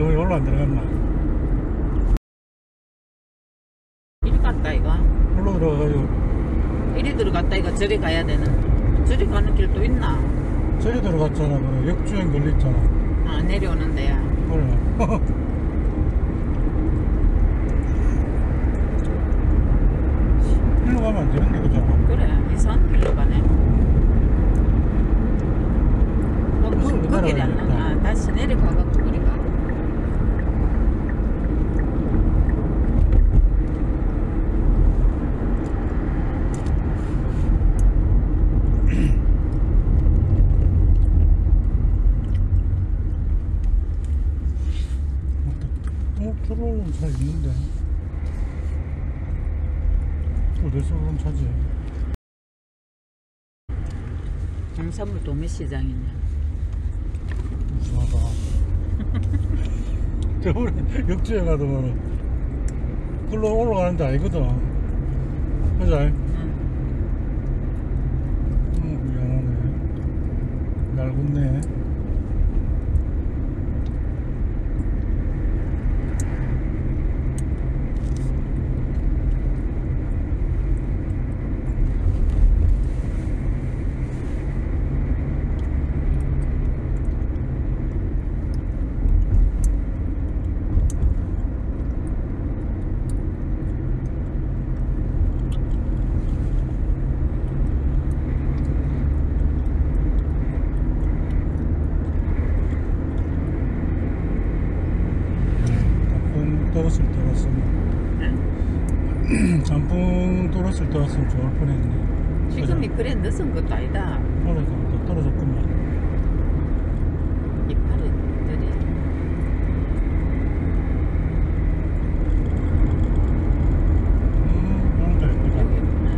저기 올라 안 들어갔나? 이리 갔다 이거. 올라 들어가가지고. 이리 들어갔다 이거. 저리 가야 되는. 저리 가는 길도 있나? 저기 들어갔잖아. 그래. 역주행 걸렸잖아. 아, 내려오는 데야. 그래. 일로 가면 안 되는데, 그죠? 그래, 이상한 길로 가네. 그 길이 안 나가. 아, 다시 내려가갖고 그리 가. 들어오는 차 있는데. 어디서 그런 차지? 경산물 도매시장이냐. 무시하다. 저번에 역주행 가더만은 글로 올라가는데 아니거든. 그죠? 미안하네. 얇았네. 떨었을 때 왔으면 잠풍 떨었을 때 왔으면 좋을 뻔했네. 지금이 그래 늦은 것도 아니다. 그러니까 떨어졌구만. 이파리 들이. 그런데 여기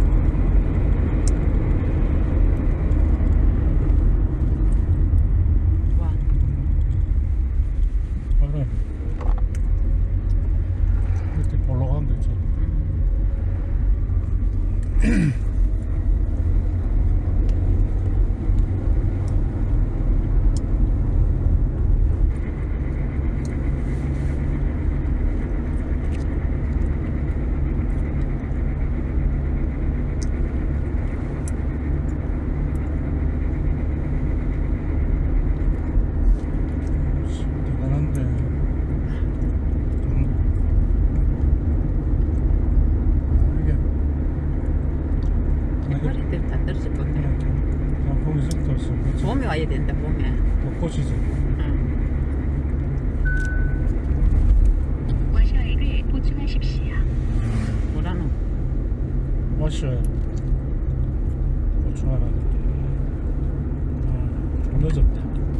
와. 그래. 이렇게 올라가는 데 있잖아. 대단한데. 이파리들 다 떨어질 건데. 단풍이 쓱 떴어. 봄에 와야 된다. 봄에. 벚꽃이지. 응. 와셔액을 보충하십시오. 뭐라노? 마셔야 보충하라. 좀 늦었다.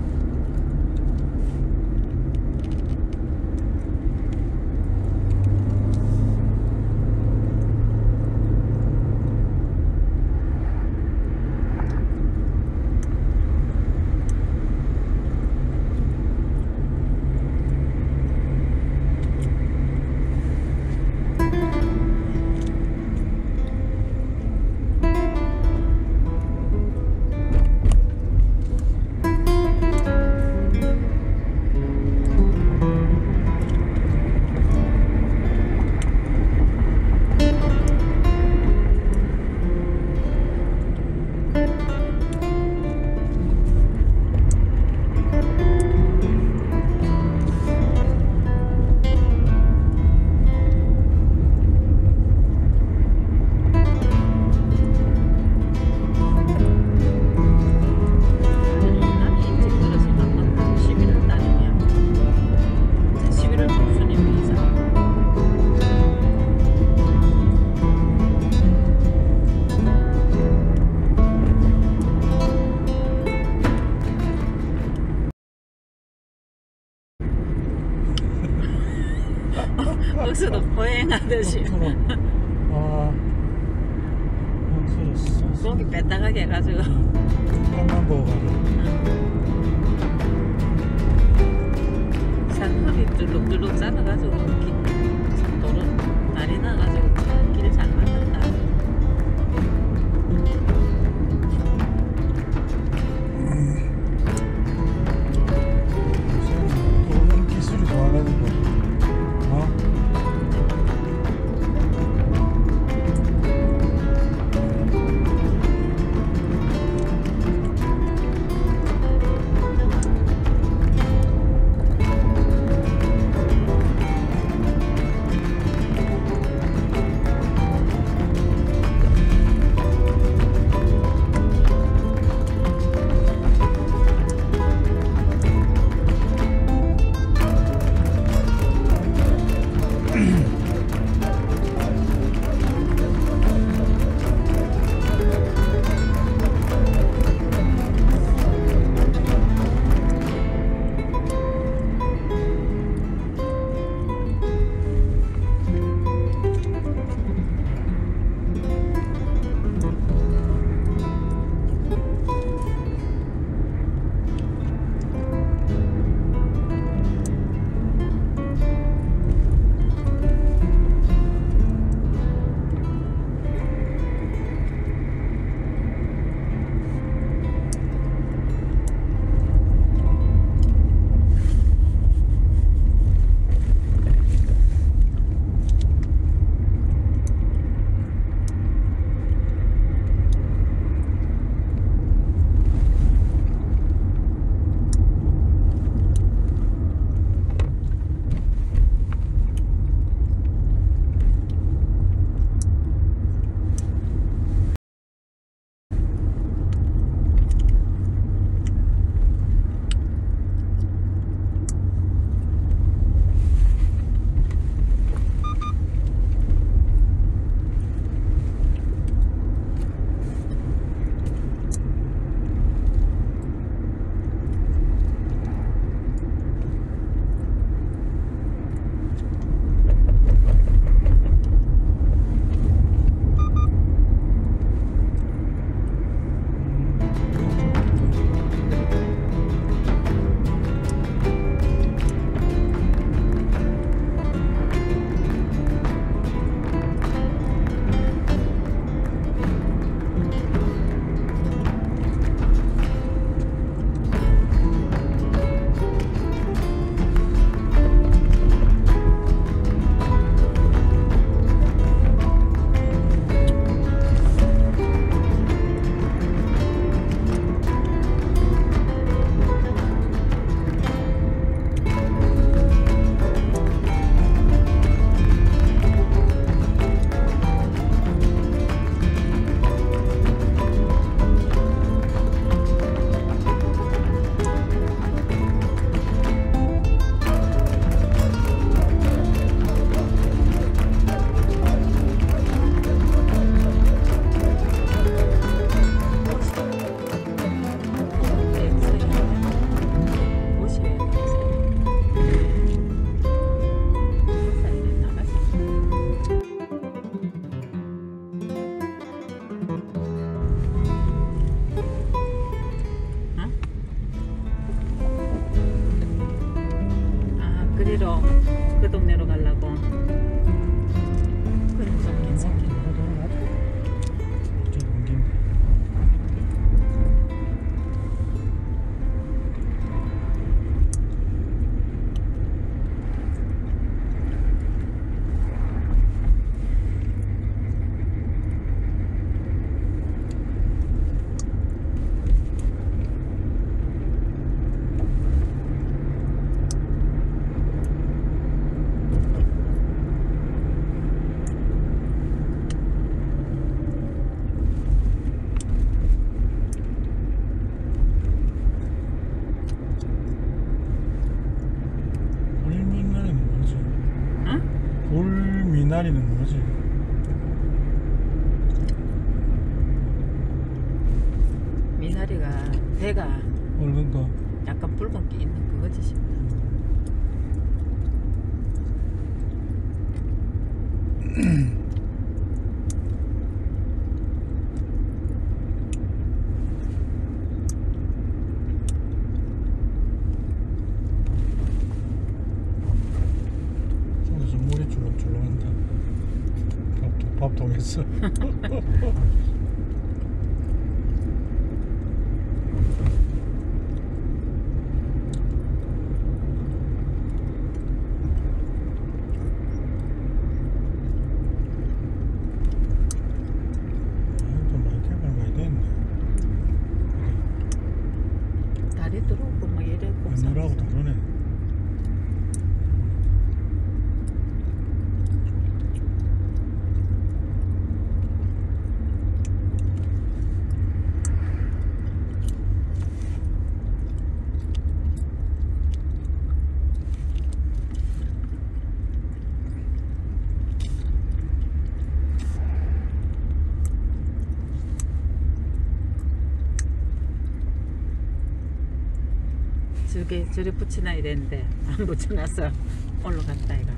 버스도 보행하듯이. 아, 그랬어. 고기 빼딱하게 해가지고. 잠깐만 보고 가자. 산허리 뚫룩뚫룩 짜놔가지고 도로 날이 나가지고 길 잘 만든다. 요새는 기술이 좋아가지고 그리로 그 동네로 가려고. 그건 좀 괜찮게. 좀 옮긴다. 돌미나리는 뭐지? 응? 돌미나리는 뭐지? 미나리가 배가 붉은 거. 약간 붉은 게 있는 그거지 싶어. 저기서 물이 줄렁줄렁한다. 밥통에서. 또 많이 개발 많이 됐네. 다리 들어오고 뭐 이래 옛날하고 다르네. 저리 붙여놔야 되는데 안 붙여놔서 올라갔다 이거.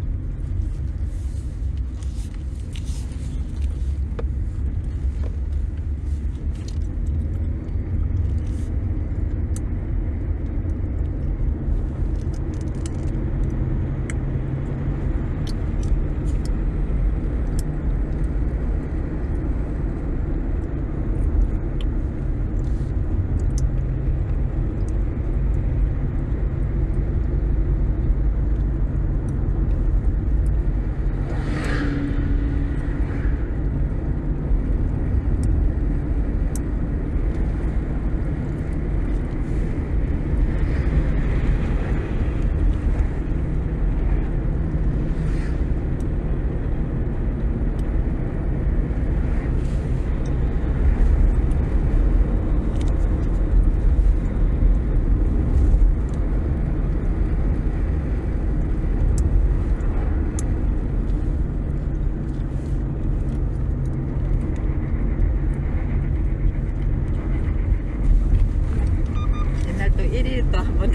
옛날 또 1일 또 한 번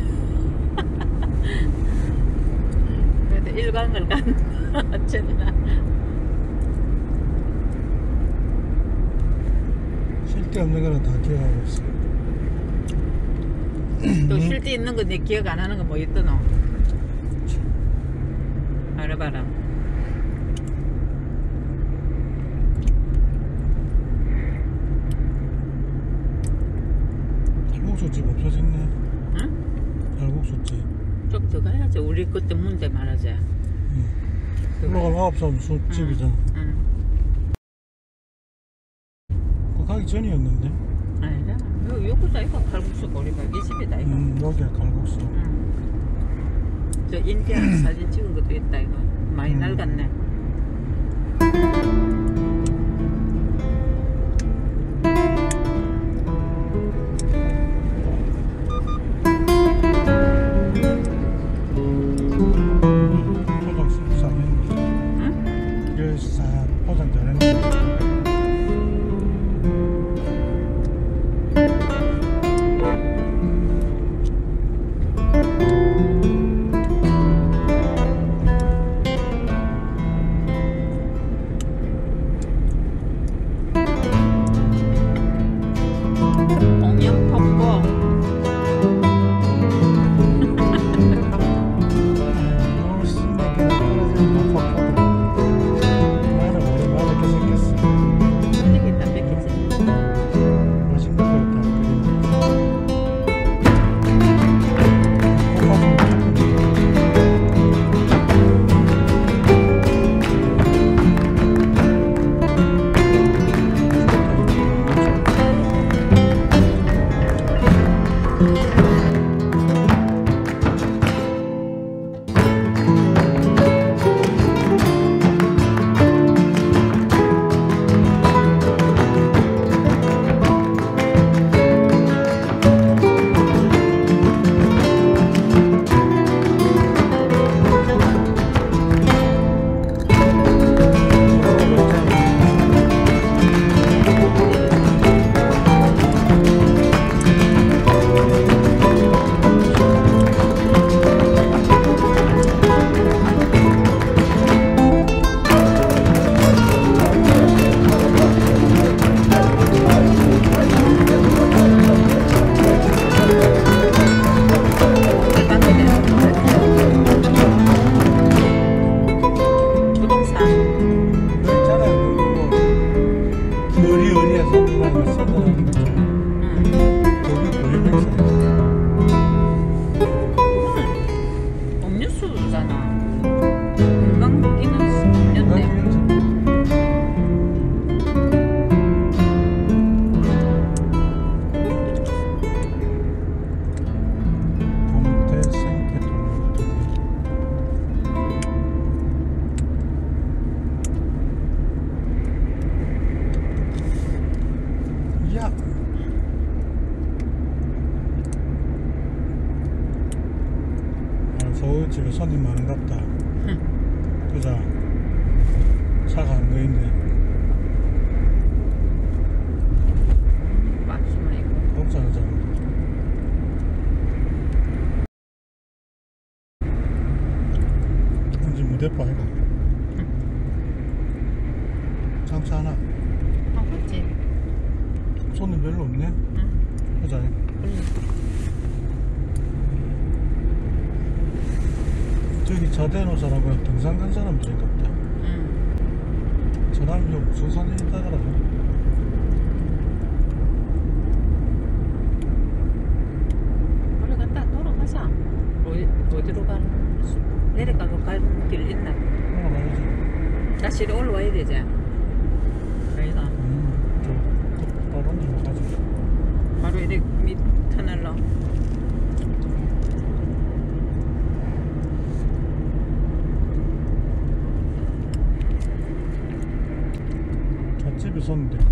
그래도 일광을 간 어쨌나 쉴 데 없는 거는 다 기억하고 있어. 또 쉴 때 있는 거 내 기억 안 하는 거 뭐 있더노? 알아봐라. 칼국수집 없어졌네. 응? 칼국수집. 좀 더 가야지. 우리 그때 문제 말하자. 응. 더 올라가면 가야지. 9살 술집이잖아. 응. 그거 가기 전이었는데. 아니야. 요거다 이거 칼국수 거리가 이 집이다 이거. 여기가 칼국수. 응. 저 인디아 사진 찍은 것도 있다 이거. 많이 낡았네. 포장 싹싹했네. 응? 이거 싹 포장 잘했네. 서울집에 손님 많은갑다. 응. 그자 차가 안 보이네. 박수만 있고. 걱정하자. 이제 무대파 이거. 장치 하나. 아, 그렇지. 손님 별로 없네. 응. 그자. 저기 자대노사라고 등산 간 사람들인 것 같다. 응. 저 사람이 무슨 산에 있다더라고. 우리 갔다 돌아가자. 어디로 가는? 내려가고 가는 길 있나? 올라가야지. 다시 올라와야 되지. 아니다. 저 바로 데로 가자. 바로 이렇게 밑 터널로. 잣집에 섰는데